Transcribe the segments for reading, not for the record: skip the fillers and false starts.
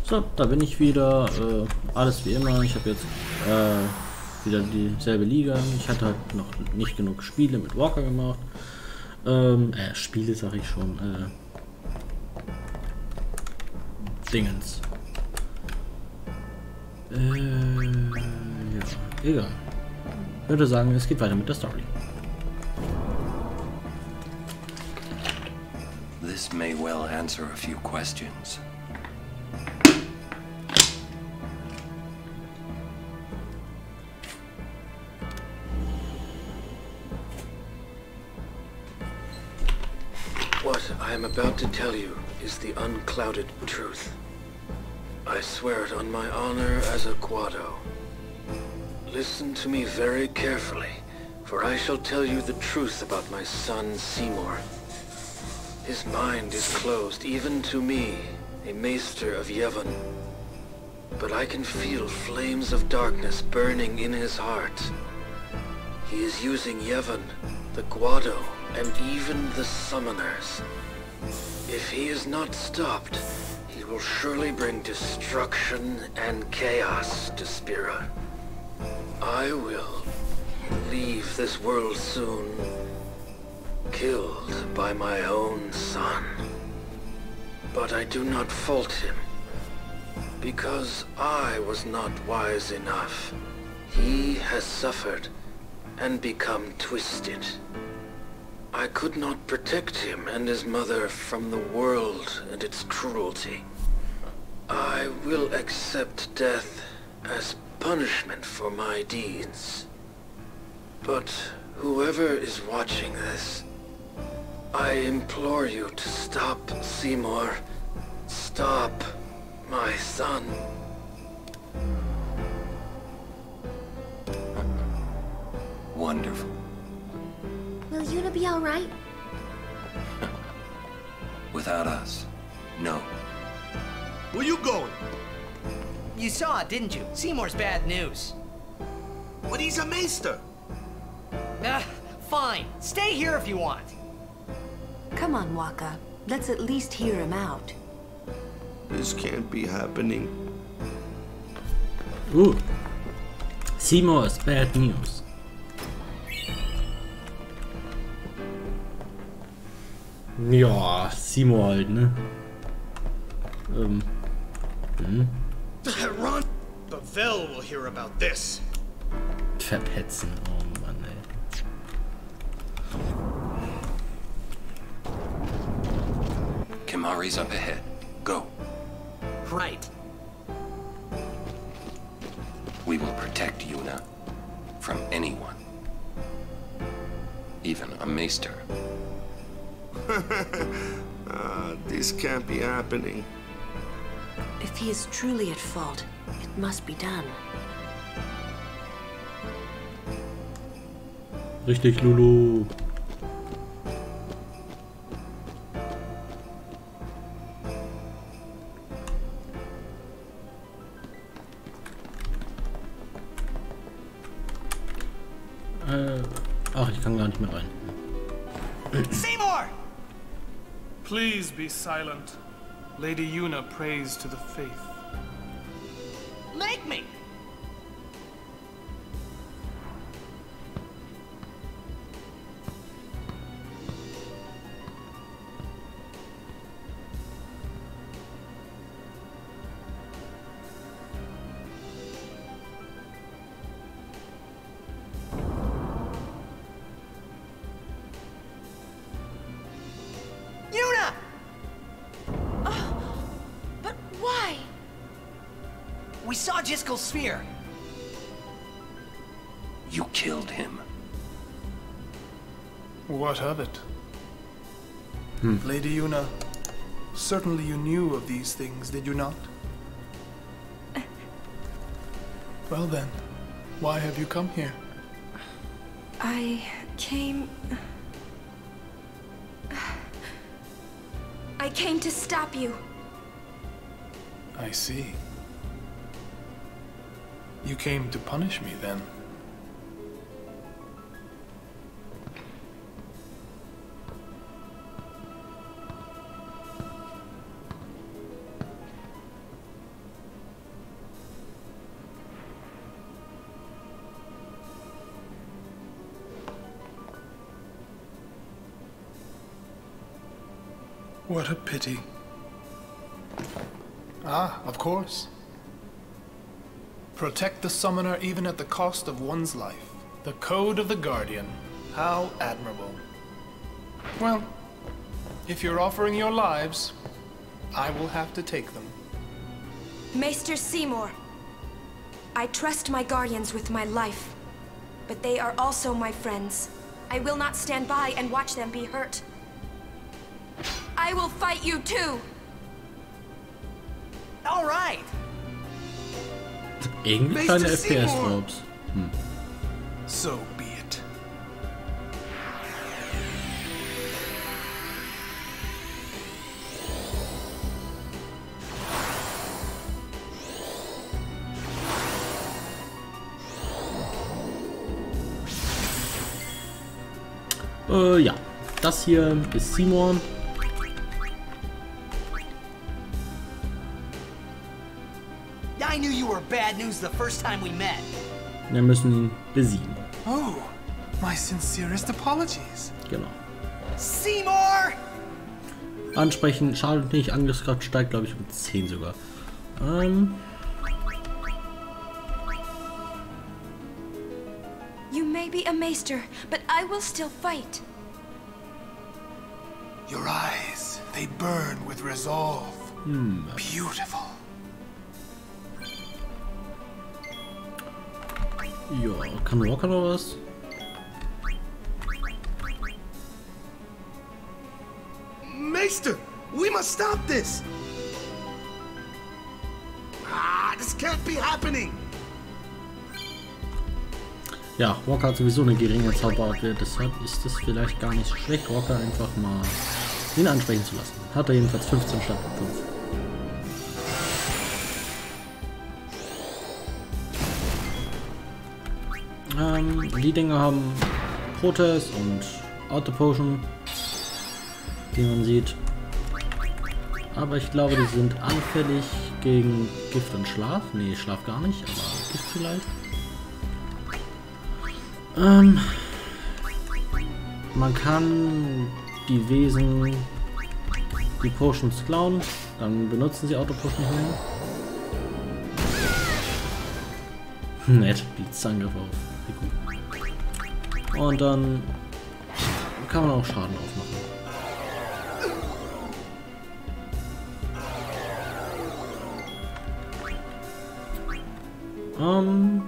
So, da bin ich wieder. Alles wie immer. Ich habe jetzt wieder dieselbe Liga. Ich hatte halt noch nicht genug Spiele mit Walker gemacht. Spiele sage ich schon. Dingens. Ja, egal. Ich würde sagen, es geht weiter mit der Story. This may well answer a few questions. What I am about to tell you is the unclouded truth. I swear it on my honor as a Guado. Listen to me very carefully, for I shall tell you the truth about my son Seymour. His mind is closed even to me, a maester of Yevon. But I can feel flames of darkness burning in his heart. He is using Yevon, the Guado, and even the summoners. If he is not stopped, he will surely bring destruction and chaos to Spira. I will leave this world soon, killed by my own son. But I do not fault him, because I was not wise enough. He has suffered and become twisted. I could not protect him and his mother from the world and its cruelty. I will accept death as punishment for my deeds. But whoever is watching this, I implore you to stop Seymour. Stop my son. Wonderful. Will Yuna be alright? Without us, no. Where you going? You saw it, didn't you? Seymour's bad news. But he's a maester. Fine. Stay here if you want. Come on, Waka. Let's at least hear him out. This can't be happening. Seymour is bad news. Ja, Seymour halt, ne? Run! Pavel will hear about this. Verpetzen, oh Mann, ey. Kimahri's up ahead. Go. Right. We will protect Yuna from anyone. Even a maester. This can't be happening. If he is truly at fault, it must be done. Richtig, Lulu. Ach, ich kann gar nicht mehr rein. Seymour! Please be silent. Lady Yuna prays to the faith. Make me! Yuna! But why? We saw Jiskel's sphere. You killed him. What of it? Lady Yuna, certainly you knew of these things, did you not? Well then, why have you come here? I came to stop you. I see. You came to punish me then. What a pity. Ah, of course. Protect the summoner even at the cost of one's life. The code of the Guardian. How admirable. Well, if you're offering your lives, I will have to take them. Maester Seymour, I trust my guardians with my life, but they are also my friends. I will not stand by and watch them be hurt. I will fight you too! All right. Irgendwie keine FPS-Drops. So be it. Ja, das hier ist Seymour. I knew you were bad news the first time we met. Wir müssen ihn besiegen. Oh, my sincerest apologies. Genau. Seymour! Ansprechen, schadet nicht, Angriffskraft steigt, glaube ich, um 10 sogar. You may be a maester, but I will still fight. Your eyes, they burn with resolve. Beautiful. Ja, kann Walker noch was? Maester, we must stop this. This can't be happening. Ja, Walker hat sowieso eine geringe Zauberart, deshalb ist es vielleicht gar nicht so schlecht, Walker einfach mal ihn ansprechen zu lassen. Hat er jedenfalls 15 statt 5. Die Dinger haben Protes und Auto Potion, wie man sieht. Aber ich glaube, die sind anfällig gegen Gift und Schlaf. Nee, Schlaf gar nicht, aber Gift vielleicht. Man kann die Wesen die Potions klauen, dann benutzen sie Auto Potion nicht mehr. Nett, Blitzangriff auf. Und dann kann man auch Schaden aufmachen.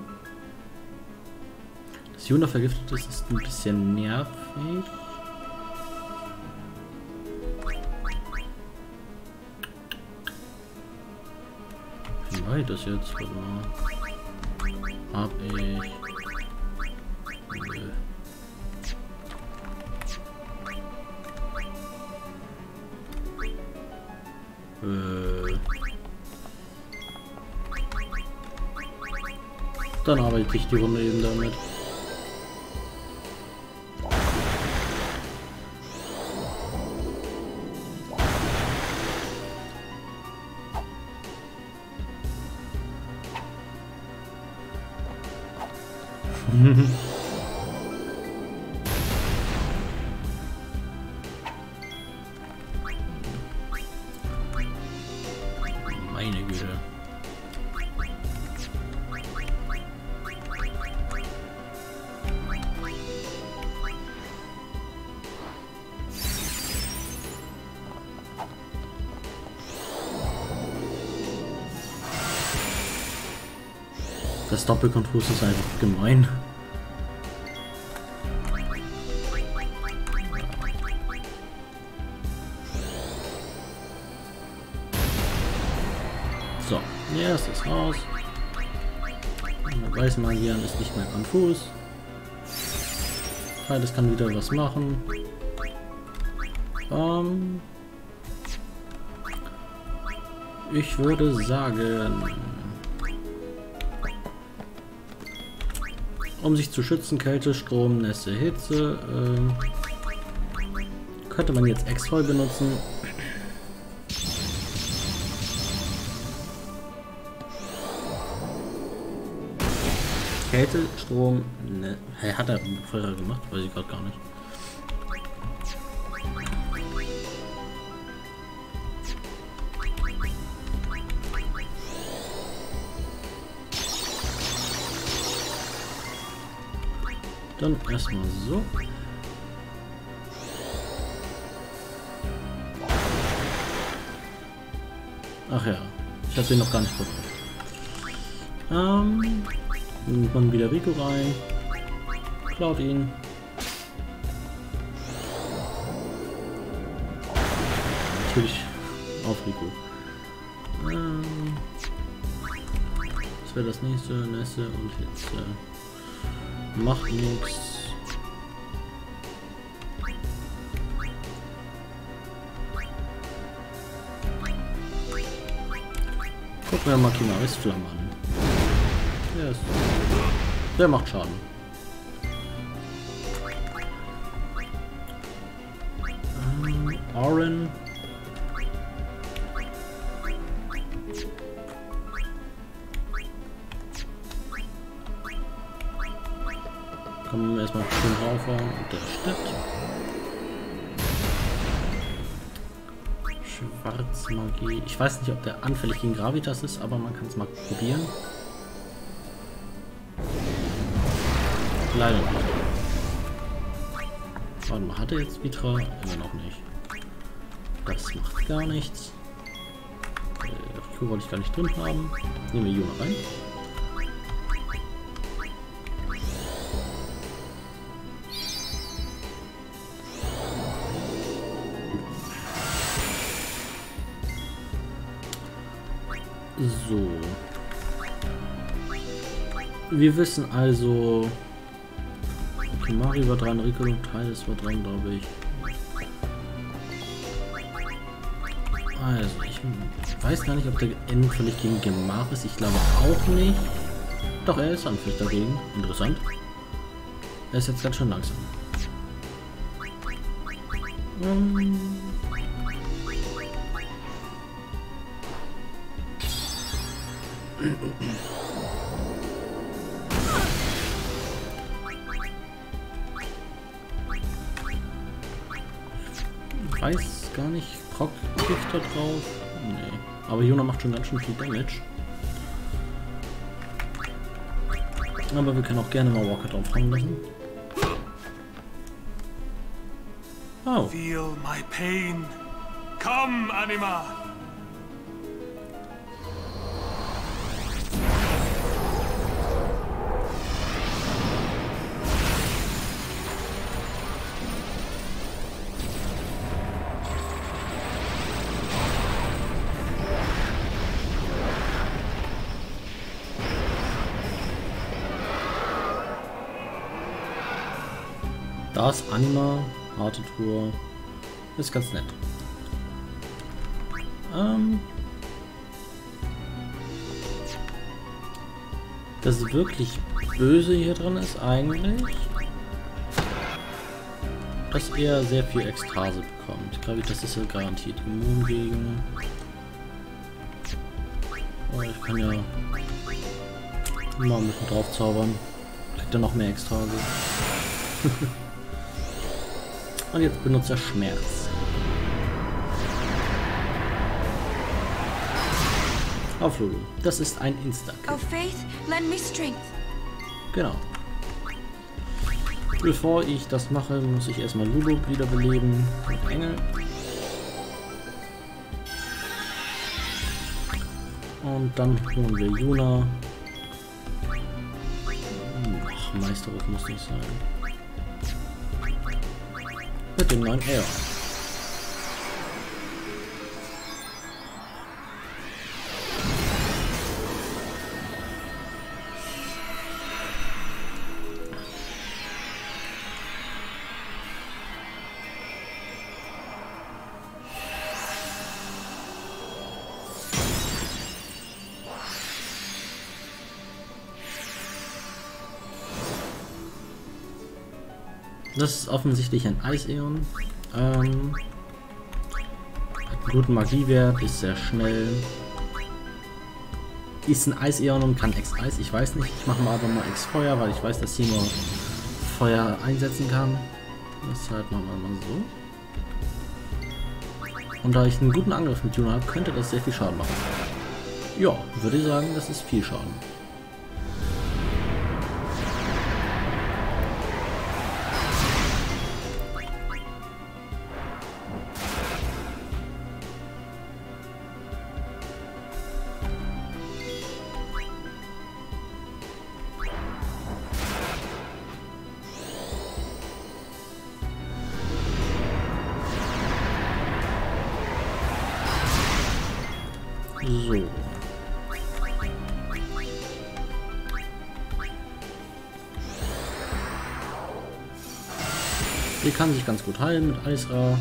Dass Yuna vergiftet ist ein bisschen nervig. Wie weit ist jetzt? Warte mal. Hab ich. Dann arbeite ich die Runde eben damit. Meine Güte. Das Doppelkonfus ist einfach gemein. So, jetzt ist raus. Weißmagian ist nicht mehr konfus. Das kann wieder was machen. Ich würde sagen, um sich zu schützen, Kälte, Strom, Nässe, Hitze, könnte man jetzt Exfol benutzen. Kälte, Strom, ne, hat er vorher gemacht, weiß ich gerade gar nicht. Dann erstmal so. Ach ja, ich habe den noch gar nicht probiert. Nimmt man wieder Rico rein. Klaut ihn. Natürlich auf Rico. Das wäre das nächste. Nässe und jetzt macht nichts. Gucken wir mal Kimaris Flamme an. Yes. Der macht Schaden. Oren. Kommen wir erstmal schön raufhauen und der stirbt. Schwarzmagie. Ich weiß nicht, ob der anfällig gegen Gravitas ist, aber man kann es mal probieren. Leider nicht. Warte mal, hat er jetzt Vitra? Immer noch nicht. Das macht gar nichts. Rico wollte ich gar nicht drin haben. Nehmen wir Juna rein. So. Wir wissen also... Okay, Mari war dran, Rico und Titus war dran, glaube ich. Also, ich weiß gar nicht, ob der endfällig gegen Gemach ist. Ich glaube auch nicht. Doch, er ist anfällig dagegen. Interessant. Er ist jetzt ganz schön langsam. Ich weiß gar nicht, Proc kriegt da drauf. Nee. Aber Juna macht schon ganz schön viel Damage. Aber wir können auch gerne mal Walker drauf fangen lassen. Oh. Feel my pain. Come, Anima. Das Anima, harte Tour, ist ganz nett. Das wirklich Böse hier drin ist eigentlich, dass er sehr viel Ekstase bekommt. Glaube ich, das ist ja garantiert immun gegen. Oh, ich kann ja mal ein bisschen drauf zaubern. Kriegt er noch mehr Ekstase. Und jetzt benutzt er Schmerz. Auf Lulu. Das ist ein Insta-Kill. Oh, Faith, lend me strength. Genau. Bevor ich das mache, muss ich erstmal Lulu wiederbeleben. Mit Engel. Und dann holen wir Juna. Ach, Meisterruf muss nicht sein. Mit dem neuen Air. Das ist offensichtlich ein Eis-Eon. Hat einen guten Magiewert, ist sehr schnell. Ist ein Eis-Eon und kann Ex-Eis, ich weiß nicht. Ich mache mal aber mal Ex-Feuer, weil ich weiß, dass Seymour Feuer einsetzen kann. Deshalb machen wir mal so. Und da ich einen guten Angriff mit Juna habe, könnte das sehr viel Schaden machen. Ja, würde ich sagen, das ist viel Schaden. Sie kann sich ganz gut heilen mit Eisra.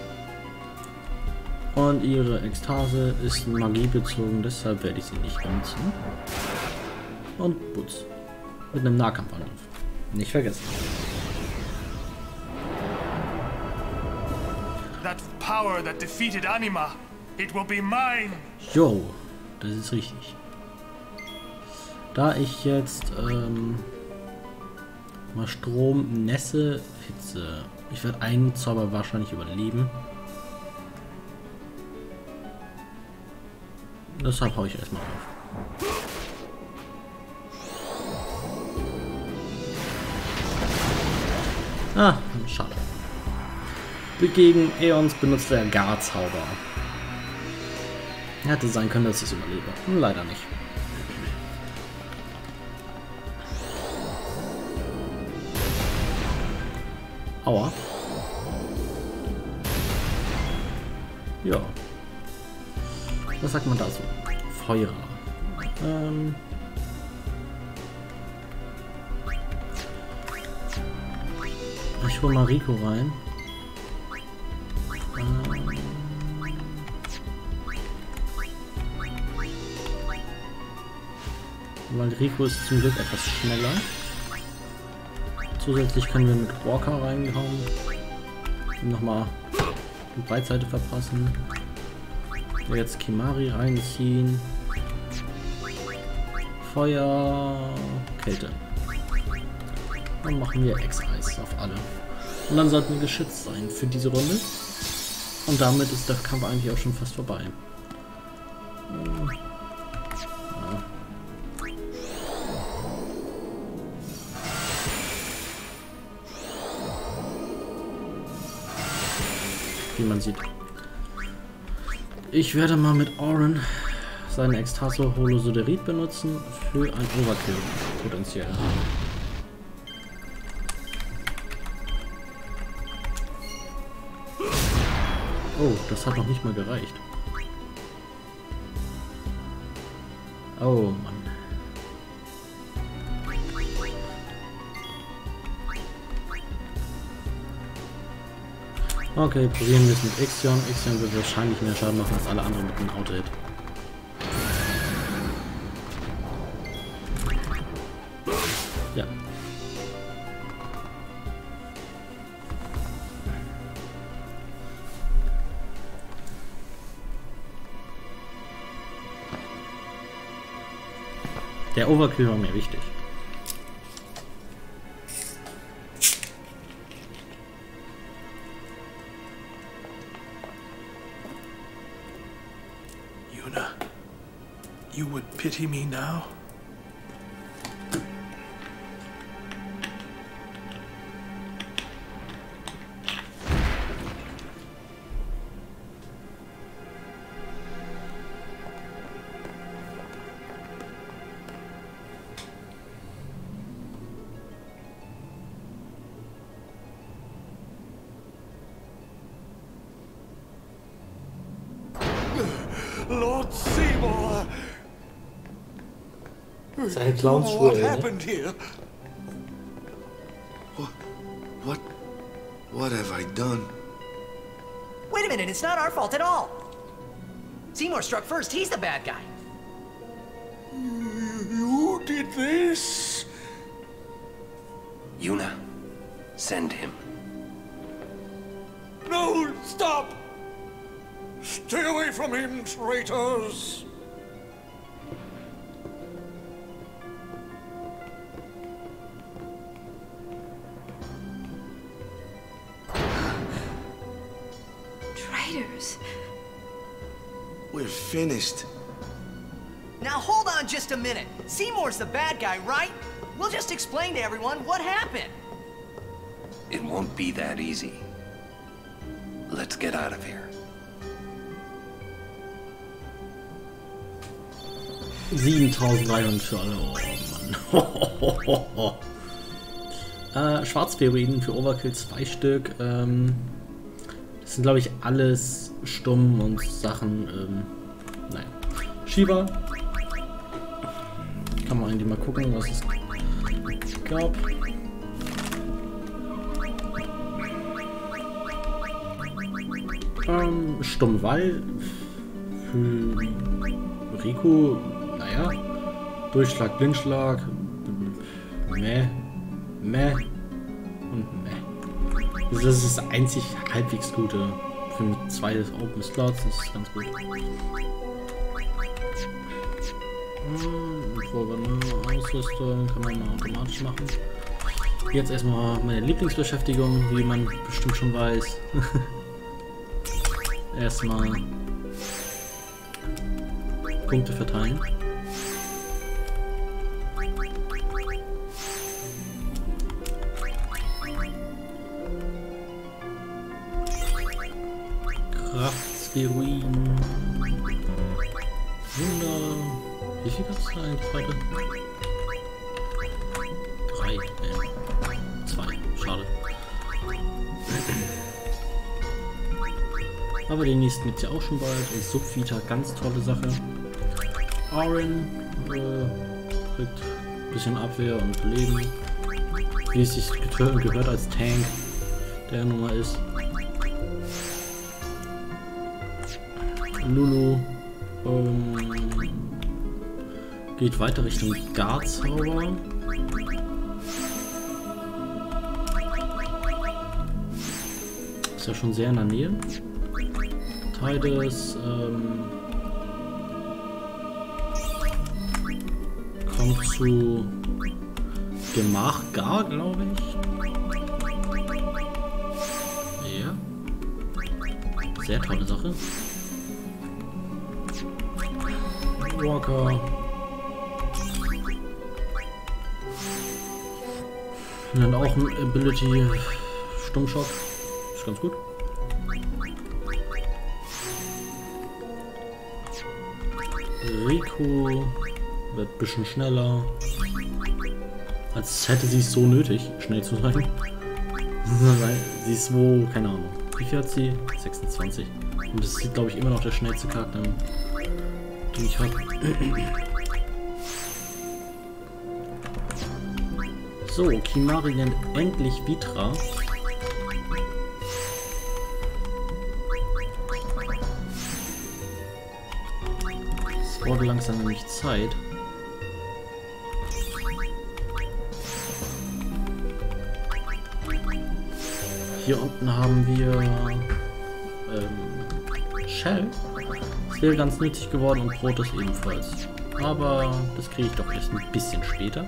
Und ihre Ekstase ist magiebezogen, deshalb werde ich sie nicht benutzen. Und Butz. Mit einem Nahkampfangriff. Nicht vergessen. That power that defeated Anima, it will be mine. Jo, das ist richtig. Da ich jetzt mal Strom, Nässe, Hitze. Ich werde einen Zauber wahrscheinlich überleben. Deshalb hau ich erstmal auf. Ah, schade. Gegen Aeons benutzt er Garzauber. Hätte sein können, dass ich es überlebe. Leider nicht. Aua. Ja. Was sagt man dazu? Feuer. Ich hole mal Rico rein. Weil Rico ist zum Glück etwas schneller. Zusätzlich können wir mit Walker reinhauen. Nochmal die Breitseite verpassen. Jetzt Kimari reinziehen. Feuer, Kälte. Dann machen wir Ex-Eis auf alle. Und dann sollten wir geschützt sein für diese Runde. Und damit ist der Kampf eigentlich auch schon fast vorbei. Ja. Wie man sieht. Ich werde mal mit Auron seine Ekstase Holosoderit benutzen für ein Overkill potenziell. Oh, das hat noch nicht mal gereicht. Oh Mann. Okay, probieren wir es mit Ixion. Ixion wird wahrscheinlich mehr Schaden machen als alle anderen mit einem Auto-Hit. Ja. Der Overkill war mir wichtig. Yuna, you would pity me now? Lord Seymour! Seine Clownsschuhe. What happened here? What have I done? Wait a minute, it's not our fault at all. Seymour struck first, he's the bad guy. You did this? Yuna, send him. No, stop! Stay away from him, traitors! Traitors. We're finished. Now hold on just a minute. Seymour's the bad guy, right? We'll just explain to everyone what happened. It won't be that easy. Let's get out of here. 7300 für alle. Oh Mann. Schwarzfähriden für Overkill 2 Stück. Das sind glaube ich alles stumm und Sachen. Nein. Shiva. Kann man eigentlich mal gucken, was es gab. Stumm, weil für Rico, naja, Durchschlag, Blindschlag, meh und meh. Also das ist das einzig halbwegs gute. Für 2 des Open Slots, das ist ganz gut. Ausrüstung kann man mal automatisch machen. Jetzt erstmal meine Lieblingsbeschäftigung, wie man bestimmt schon weiß. Erstmal Punkte verteilen. Kraftspheroiden. Wunder. Wie viel gab es da eigentlich heute? 3. 2. Schade. Aber den nächsten gibt es ja auch schon bald. Ist Subvita, ganz tolle Sache. Auron kriegt ein bisschen Abwehr und Leben. Wie es sich gehört als Tank, der Nummer ist. Lulu geht weiter Richtung Guard-Zauber. Ist ja schon sehr in der Nähe. Tidus kommt zu Gemach Gar, glaube ich. Ja. Sehr tolle Sache. Walker. Und dann auch ein Ability Stummschock. Ist ganz gut. Rico wird ein bisschen schneller. Als hätte sie es so nötig, schnell zu sein. Weil sie ist so, keine Ahnung. Wie viel hat sie? 26. Und das ist, glaube ich, immer noch der schnellste Charakter, den ich habe. So, Kimahri nennt endlich Vitra. Es wurde langsam nämlich Zeit. Hier unten haben wir Shell. Das wäre ganz nützlich geworden und Protoss ebenfalls. Aber das kriege ich doch erst ein bisschen später.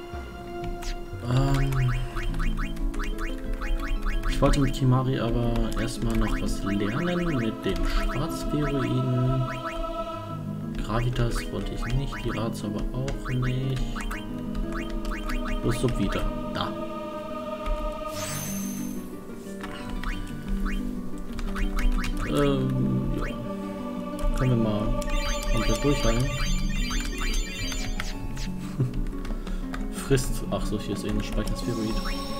Ich wollte mit Kimahri aber erstmal noch was lernen mit den Schwarzspheroiden. Gravitas wollte ich nicht, die Rats aber auch nicht. Bloß Subvita. Da. Ja. Können wir mal komplett durchhalten. Frisst. Ach so, hier ist eh ein Speicherspheroid.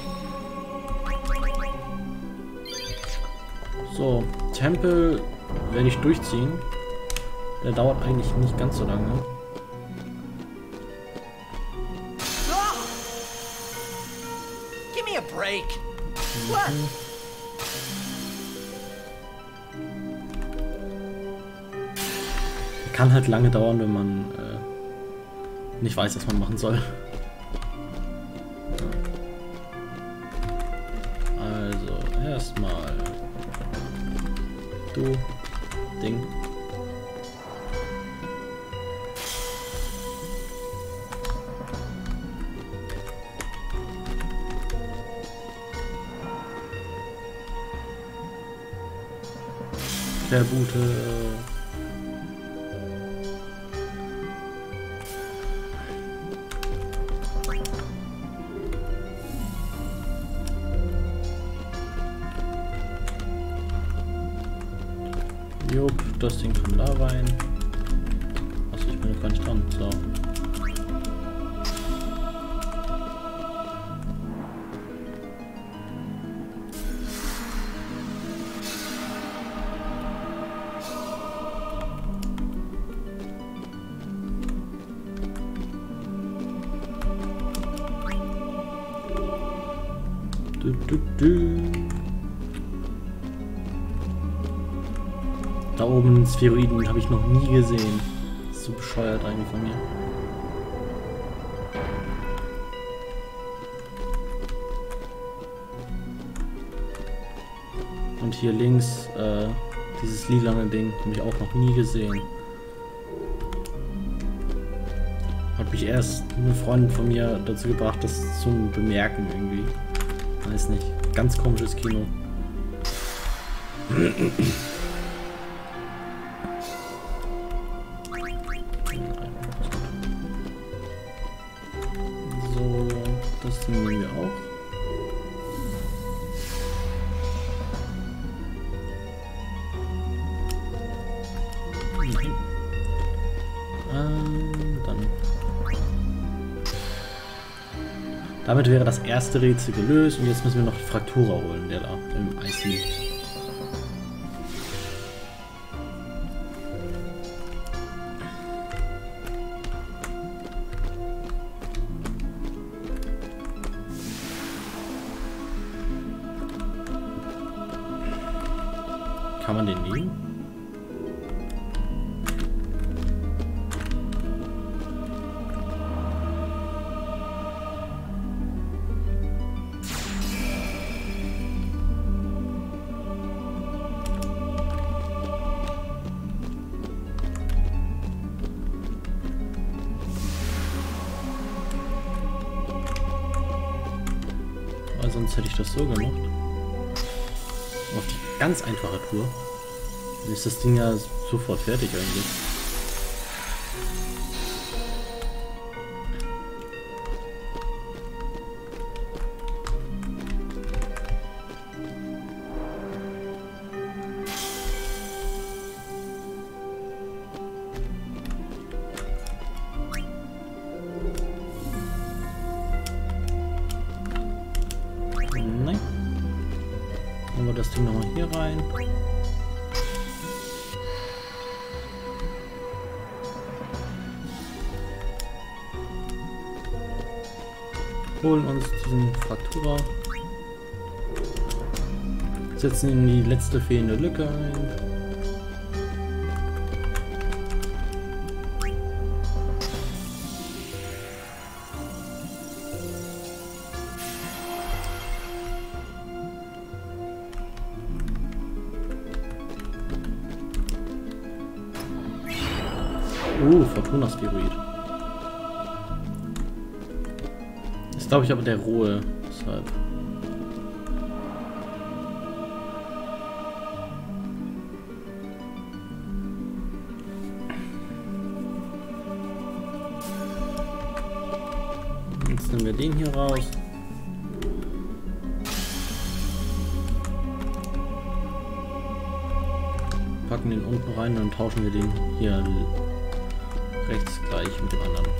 So, Tempel werde ich durchziehen. Der dauert eigentlich nicht ganz so lange. Give me a break. What? Kann halt lange dauern, wenn man nicht weiß, was man machen soll. Also erstmal du Ding. Der gute Jupp, das Ding kommt da rein. Achso, ich bin noch gar nicht dran. So. Da oben einen Spheroiden habe ich noch nie gesehen. Das ist so bescheuert eigentlich von mir. Und hier links, dieses lilane Ding, habe ich auch noch nie gesehen. Hat mich erst eine Freundin von mir dazu gebracht, das zu bemerken irgendwie. Weiß nicht. Ganz komisches Kino. So, das nehmen wir auch. Dann. Damit wäre das erste Rätsel gelöst und jetzt müssen wir noch die Fraktura holen, der da im Eis liegt. Kann man den nehmen? Weil sonst hätte ich das so gemacht. Auf die ganz einfache Tour. Dann ist das Ding ja sofort fertig eigentlich. Nein. Machen wir das Ding nochmal hier rein. Holen uns diesen Fraktura. Setzen in die letzte fehlende Lücke ein. Fortuna-Spheroid. Ist, glaube ich, aber der rohe. Deshalb. Jetzt nehmen wir den hier raus. Packen den unten rein und tauschen wir den hier rechts gleich mit dem anderen.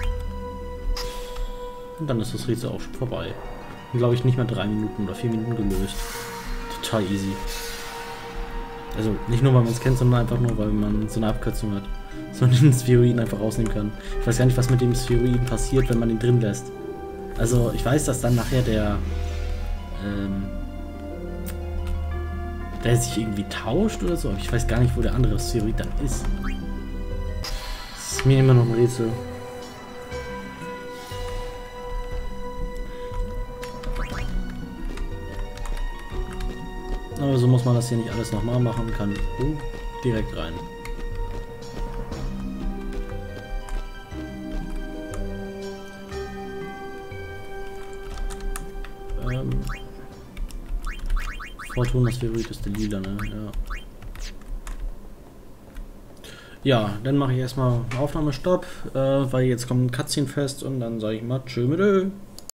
Und dann ist das Rätsel auch schon vorbei. Glaube ich nicht mehr 3 Minuten oder 4 Minuten gelöst. Total easy. Also nicht nur, weil man es kennt, sondern einfach nur, weil man so eine Abkürzung hat. So man den Spheroiden einfach rausnehmen kann. Ich weiß gar nicht, was mit dem Spheroiden passiert, wenn man ihn drin lässt. Also ich weiß, dass dann nachher der sich irgendwie tauscht oder so. Aber ich weiß gar nicht, wo der andere Spheroid dann ist. Das ist mir immer noch ein Rätsel. Aber so muss man das hier nicht alles nochmal machen, kann direkt rein. Fortuna-Spheroid ist der lila, ne? Ja, dann mache ich erstmal Aufnahmestopp, weil jetzt kommt ein Cutscene fest und dann sage ich mal tschö mit Ö.